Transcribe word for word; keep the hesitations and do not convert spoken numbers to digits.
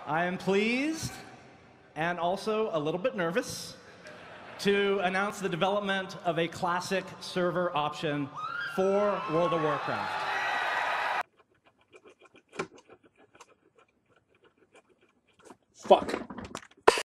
I am pleased and also a little bit nervous to announce the development of a classic server option for World of Warcraft. Fuck.